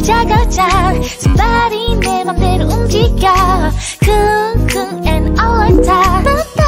작아져 손발이 내 맘대로 움직여 쿵쿵 and all the time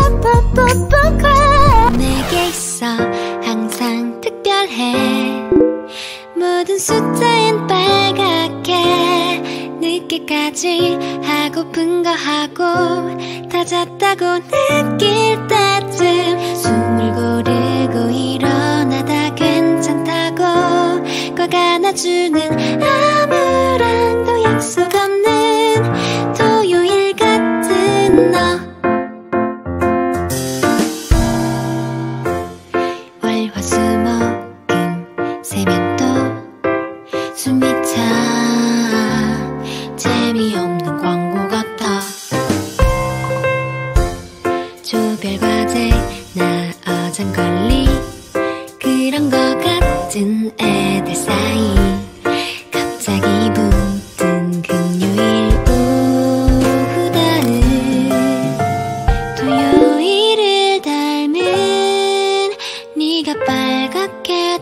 내게 있어 항상 특별해 모든 숫자엔 빨갛게 늦게까지 하고픈 거 하고 다 잤다고 느낄 때쯤 숨을 고르고 일어나다 괜찮다고 꼭 안아주는 아무랑도 약속 없는 토요일 같은 너 월화수목금 세면 또 숨이 차 재미없는 광고 같아 조별과제 나 어장걸리 그런 거 같은 애들 사이 갑자기 붙은 금요일 오후다는 토요일을 닮은 네가 빨갛게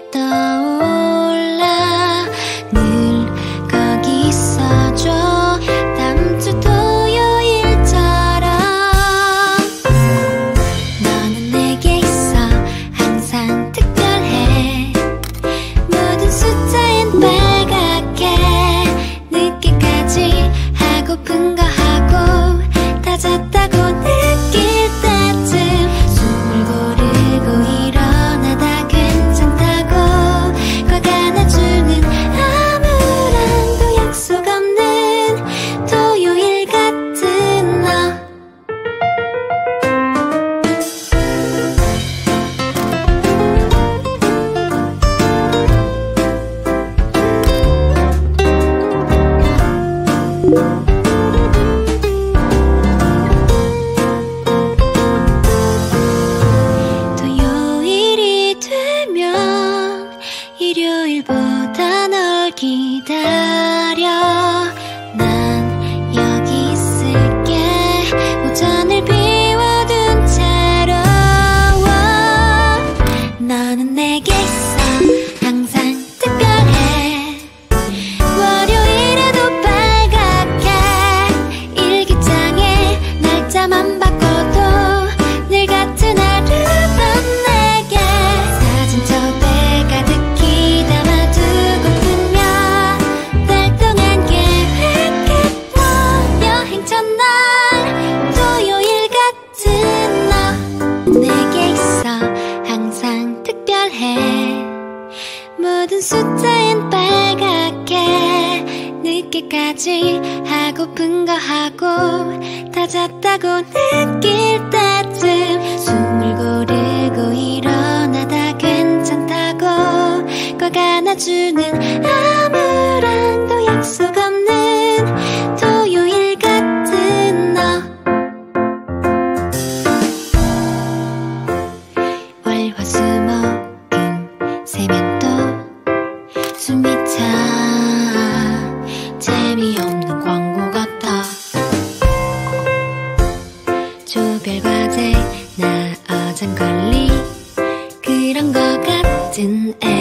떠올라 늘 거기 있어줘 다음 주 토요일처럼 너는 내게 있어 항상 특별해 모든 숫자엔 빨갛게 늦게까지 하고픈 거 하고 다 잤다고 느낄 때쯤 숨을 고르고 일어나다 괜찮다고 꼭 안아주는 아무랑도 약속 없는 토요일 같은 너 토요일이 되면 일요일보다 널 기다려 난 여기 있을게 오전을 비워둔 채로 너는 내게 있어 항상 특별해 월요일에도 빨갛게 일기장에 날짜만 바꿔도 늘 같은 하루던 내게 사진첩에 가득히 담아두고픈며 달 동안 계획했던 여행 첫날 토요일 같은 너 내게 있어 항상 특별해 모든 숫자엔 빨갛게 늦게까지 하고픈 거 하고 다 잤다고 느낄 때쯤 숨을 고르고 일어나다 괜찮다고 꼭 안아주는 아무랑도 약속 없는 토요일 같은 너 월화수목금 세면 또 숨이 차 재미없는 광고 같아 조별과제 나 어장걸리 그런 거 같은 애